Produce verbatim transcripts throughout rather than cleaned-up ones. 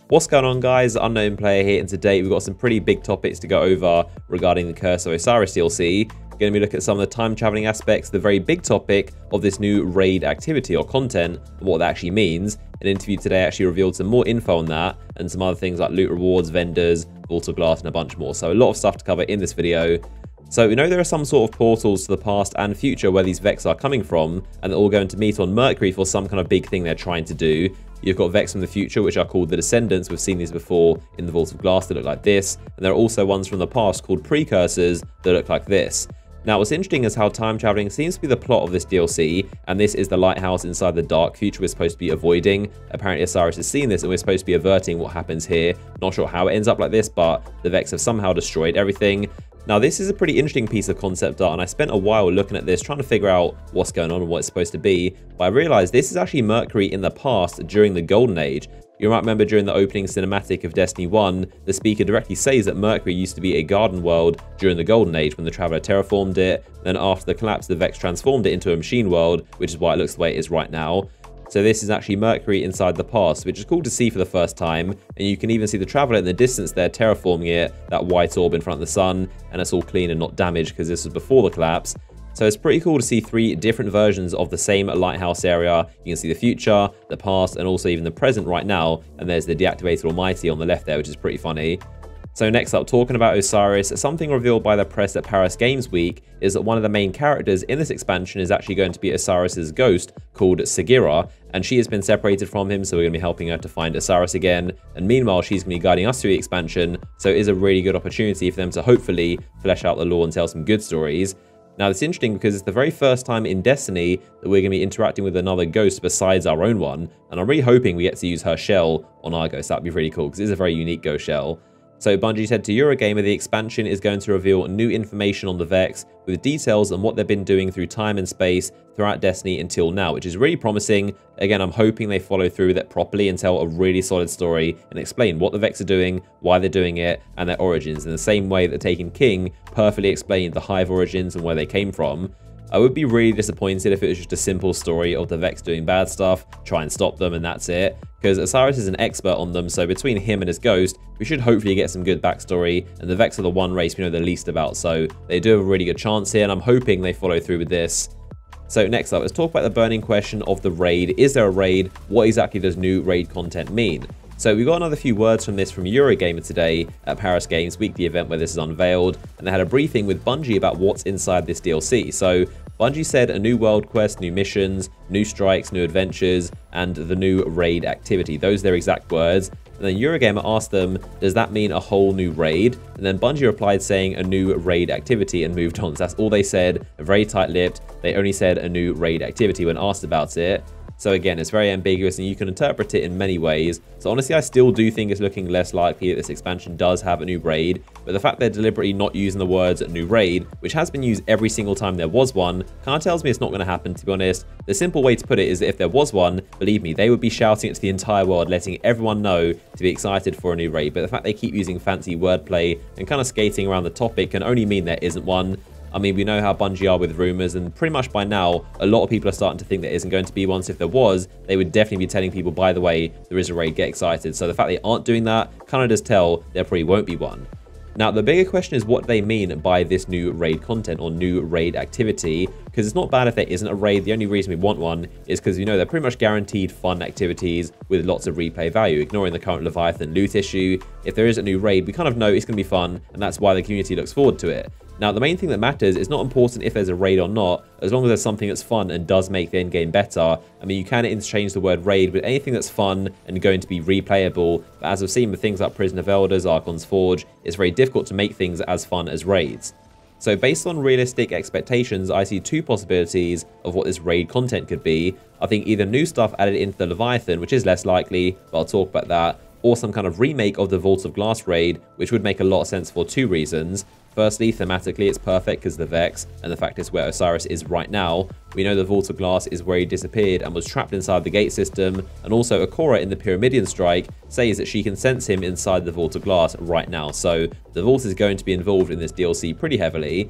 What's going on, guys? Unknown Player here, and today we've got some pretty big topics to go over regarding the Curse of Osiris D L C. We're going to be looking at some of the time traveling aspects, the very big topic of this new raid activity or content, and what that actually means. An interview today actually revealed some more info on that, and some other things like loot rewards, vendors, Vault of Glass, and a bunch more. So a lot of stuff to cover in this video. So we know there are some sort of portals to the past and future where these Vex are coming from, and they're all going to meet on Mercury for some kind of big thing they're trying to do. You've got Vex from the future, which are called the Descendants. We've seen these before in the Vault of Glass that look like this. And there are also ones from the past called Precursors that look like this. Now, what's interesting is how time traveling seems to be the plot of this D L C, and this is the lighthouse inside the dark future we're supposed to be avoiding. Apparently, Osiris has seen this, and we're supposed to be averting what happens here. Not sure how it ends up like this, but the Vex have somehow destroyed everything. Now, this is a pretty interesting piece of concept art, and I spent a while looking at this, trying to figure out what's going on and what it's supposed to be. But I realized this is actually Mercury in the past during the Golden Age. You might remember during the opening cinematic of Destiny one, the speaker directly says that Mercury used to be a garden world during the Golden Age when the Traveler terraformed it. Then after the collapse, the Vex transformed it into a machine world, which is why it looks the way it is right now. So this is actually Mercury inside the past, which is cool to see for the first time. And you can even see the Traveler in the distance there terraforming it, that white orb in front of the sun, and it's all clean and not damaged because this was before the collapse. So it's pretty cool to see three different versions of the same lighthouse area. You can see the future, the past, and also even the present right now. And there's the deactivated Almighty on the left there, which is pretty funny. So next up, talking about Osiris, something revealed by the press at Paris Games Week is that one of the main characters in this expansion is actually going to be Osiris's ghost called Sagira, and she has been separated from him, so we're going to be helping her to find Osiris again. And meanwhile, she's going to be guiding us through the expansion, so it is a really good opportunity for them to hopefully flesh out the lore and tell some good stories. Now, it's interesting because it's the very first time in Destiny that we're going to be interacting with another ghost besides our own one, and I'm really hoping we get to use her shell on our ghost. That'd be really cool because it's a very unique ghost shell. So Bungie said to Eurogamer the expansion is going to reveal new information on the Vex with details on what they've been doing through time and space throughout Destiny until now, which is really promising. Again, I'm hoping they follow through with it properly and tell a really solid story and explain what the Vex are doing, why they're doing it, and their origins in the same way that Taken King perfectly explained the Hive origins and where they came from. I would be really disappointed if it was just a simple story of the Vex doing bad stuff, try and stop them, and that's it. Because Osiris is an expert on them, so between him and his ghost, we should hopefully get some good backstory, and the Vex are the one race we know the least about, so they do have a really good chance here, and I'm hoping they follow through with this. So next up, let's talk about the burning question of the raid. Is there a raid? What exactly does new raid content mean? So we got another few words from this from Eurogamer today at Paris Games Week, the event where this is unveiled, and they had a briefing with Bungie about what's inside this D L C. So Bungie said a new world quest, new missions, new strikes, new adventures, and the new raid activity. Those are their exact words. And then Eurogamer asked them, does that mean a whole new raid? And then Bungie replied saying a new raid activity and moved on. So that's all they said, very tight-lipped. They only said a new raid activity when asked about it. So again, it's very ambiguous and you can interpret it in many ways. So honestly, I still do think it's looking less likely that this expansion does have a new raid. But the fact they're deliberately not using the words new raid, which has been used every single time there was one, kind of tells me it's not going to happen, to be honest. The simple way to put it is that if there was one, believe me, they would be shouting it to the entire world, letting everyone know to be excited for a new raid. But the fact they keep using fancy wordplay and kind of skating around the topic can only mean there isn't one. I mean, we know how Bungie are with rumors, and pretty much by now, a lot of people are starting to think there isn't going to be one. So if there was, they would definitely be telling people, by the way, there is a raid, get excited. So the fact they aren't doing that kind of does tell there probably won't be one. Now, the bigger question is what they mean by this new raid content or new raid activity, because it's not bad if there isn't a raid. The only reason we want one is because, you know, they're pretty much guaranteed fun activities with lots of replay value, ignoring the current Leviathan loot issue. If there is a new raid, we kind of know it's going to be fun, and that's why the community looks forward to it. Now, the main thing that matters is not important if there's a raid or not, as long as there's something that's fun and does make the endgame better. I mean, you can interchange the word raid with anything that's fun and going to be replayable, but as I've seen with things like Prison of Elders, Archon's Forge, it's very difficult to make things as fun as raids. So based on realistic expectations, I see two possibilities of what this raid content could be. I think either new stuff added into the Leviathan, which is less likely, but I'll talk about that, or some kind of remake of the Vault of Glass raid, which would make a lot of sense for two reasons. Firstly, thematically, it's perfect because the Vex, and the fact is where Osiris is right now. We know the Vault of Glass is where he disappeared and was trapped inside the gate system, and also Ikora in the Pyramidian Strike says that she can sense him inside the Vault of Glass right now. So the Vault is going to be involved in this D L C pretty heavily.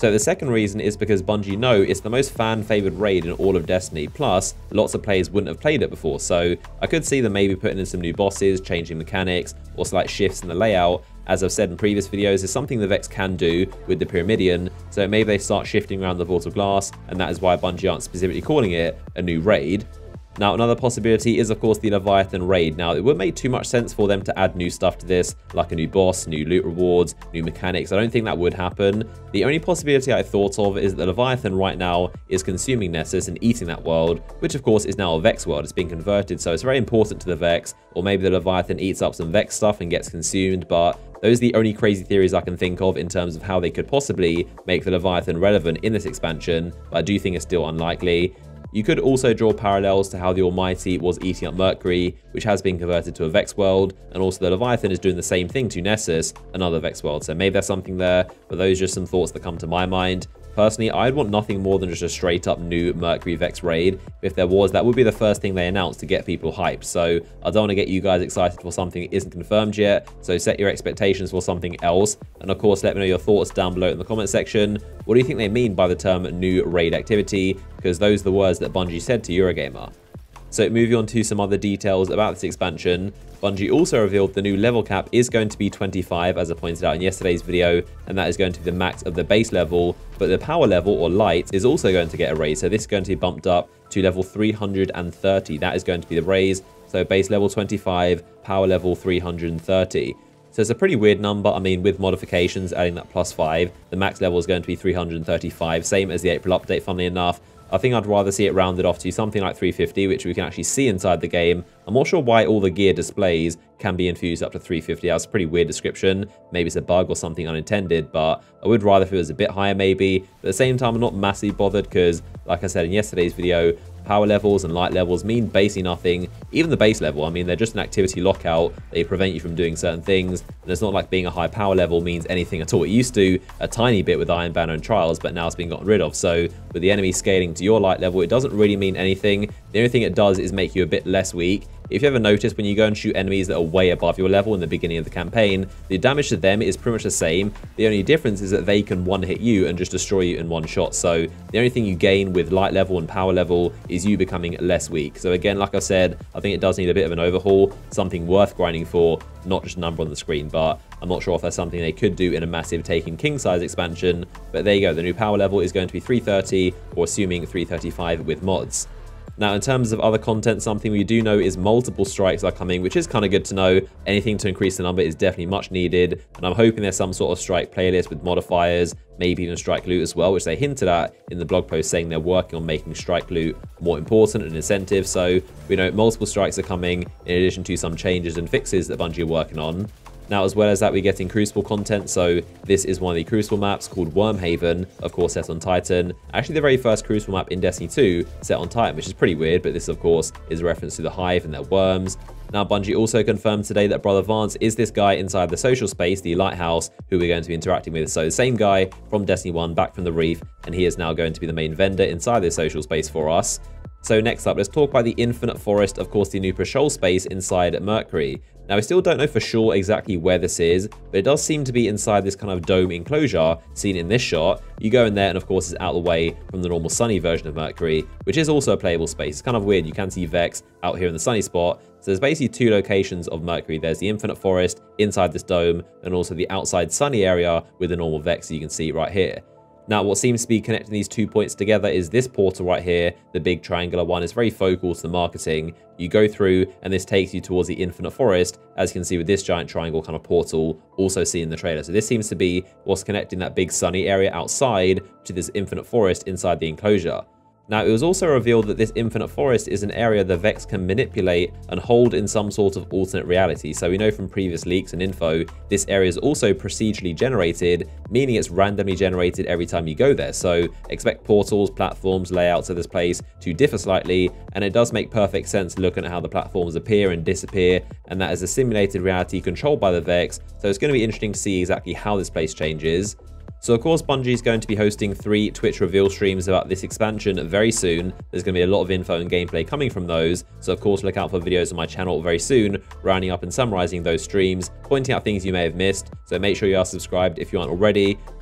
So the second reason is because Bungie know it's the most fan-favoured raid in all of Destiny, plus lots of players wouldn't have played it before, so I could see them maybe putting in some new bosses, changing mechanics, or slight shifts in the layout. As I've said in previous videos, is something the Vex can do with the Pyramidion, so maybe they start shifting around the Vault of Glass, and that is why Bungie aren't specifically calling it a new raid. Now, another possibility is, of course, the Leviathan raid. Now, it wouldn't make too much sense for them to add new stuff to this, like a new boss, new loot rewards, new mechanics. I don't think that would happen. The only possibility I thought of is that the Leviathan right now is consuming Nessus and eating that world, which, of course, is now a Vex world. It's been converted, so it's very important to the Vex. Or maybe the Leviathan eats up some Vex stuff and gets consumed, but those are the only crazy theories I can think of in terms of how they could possibly make the Leviathan relevant in this expansion, but I do think it's still unlikely. You could also draw parallels to how the Almighty was eating up Mercury, which has been converted to a Vex world, and also the Leviathan is doing the same thing to Nessus, another Vex world. So maybe there's something there, but those are just some thoughts that come to my mind. Personally, I'd want nothing more than just a straight up new Mercury Vex raid. If there was, that would be the first thing they announced to get people hyped. So I don't want to get you guys excited for something that isn't confirmed yet. So set your expectations for something else. And of course, let me know your thoughts down below in the comment section. What do you think they mean by the term new raid activity? Because those are the words that Bungie said to Eurogamer. So moving on to some other details about this expansion, Bungie also revealed the new level cap is going to be twenty-five, as I pointed out in yesterday's video, and that is going to be the max of the base level, but the power level, or light, is also going to get a raise, so this is going to be bumped up to level three hundred thirty. That is going to be the raise, so base level twenty-five, power level three hundred thirty. So it's a pretty weird number. I mean, with modifications, adding that plus five, the max level is going to be three hundred thirty-five, same as the April update, funnily enough. I think I'd rather see it rounded off to something like three fifty, which we can actually see inside the game. I'm not sure why all the gear displays can be infused up to three fifty. That's a pretty weird description. Maybe it's a bug or something unintended, but I would rather if it was a bit higher maybe. But at the same time, I'm not massively bothered because, like I said in yesterday's video, power levels and light levels mean basically nothing. Even the base level, I mean, they're just an activity lockout. They prevent you from doing certain things. And it's not like being a high power level means anything at all. It used to a tiny bit with Iron Banner and Trials, but now it's been gotten rid of. So with the enemy scaling to your light level, it doesn't really mean anything. The only thing it does is make you a bit less weak. If you ever notice, when you go and shoot enemies that are way above your level in the beginning of the campaign, the damage to them is pretty much the same. The only difference is that they can one-hit you and just destroy you in one shot. So the only thing you gain with light level and power level is you becoming less weak. So again, like I said, I think it does need a bit of an overhaul, something worth grinding for, not just a number on the screen. But I'm not sure if that's something they could do in a massive Taken King size expansion. But there you go, the new power level is going to be three thirty, or assuming three thirty-five with mods. Now, in terms of other content, something we do know is multiple strikes are coming, which is kind of good to know. Anything to increase the number is definitely much needed, and I'm hoping there's some sort of strike playlist with modifiers, maybe even strike loot as well, which they hinted at in the blog post, saying they're working on making strike loot more important and incentive. So we know multiple strikes are coming, in addition to some changes and fixes that Bungie are working on. Now, as well as that, we're getting Crucible content, so this is one of the Crucible maps called Wormhaven, of course set on Titan. Actually, the very first Crucible map in Destiny two set on Titan, which is pretty weird, but this, of course, is a reference to the Hive and their worms. Now, Bungie also confirmed today that Brother Vance is this guy inside the social space, the Lighthouse, who we're going to be interacting with. So the same guy from Destiny one, back from the Reef, and he is now going to be the main vendor inside this social space for us. So next up, let's talk about the Infinite Forest, of course the new patrol space inside Mercury. Now, we still don't know for sure exactly where this is, but it does seem to be inside this kind of dome enclosure seen in this shot. You go in there and of course it's out of the way from the normal sunny version of Mercury, which is also a playable space. It's kind of weird, you can see Vex out here in the sunny spot. So there's basically two locations of Mercury. There's the Infinite Forest inside this dome, and also the outside sunny area with the normal Vex you can see right here. Now, what seems to be connecting these two points together is this portal right here, the big triangular one. Is very focal to the marketing. You go through, and this takes you towards the Infinite Forest, as you can see with this giant triangle kind of portal, also seen in the trailer. So this seems to be what's connecting that big sunny area outside to this Infinite Forest inside the enclosure. Now, it was also revealed that this Infinite Forest is an area the Vex can manipulate and hold in some sort of alternate reality. So we know from previous leaks and info, this area is also procedurally generated, meaning it's randomly generated every time you go there. So expect portals, platforms, layouts of this place to differ slightly, and it does make perfect sense looking at how the platforms appear and disappear, and that is a simulated reality controlled by the Vex. So it's going to be interesting to see exactly how this place changes. So of course, Bungie is going to be hosting three Twitch reveal streams about this expansion very soon. There's going to be a lot of info and gameplay coming from those. So of course, look out for videos on my channel very soon, rounding up and summarizing those streams, pointing out things you may have missed. So make sure you are subscribed if you aren't already.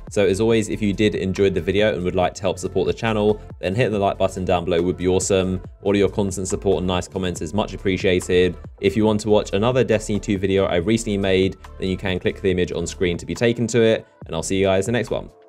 So as always, if you did enjoy the video and would like to help support the channel, then hitting the like button down below would be awesome. All of your constant support and nice comments is much appreciated. If you want to watch another Destiny two video I recently made, then you can click the image on screen to be taken to it, and I'll see you guys in the next one.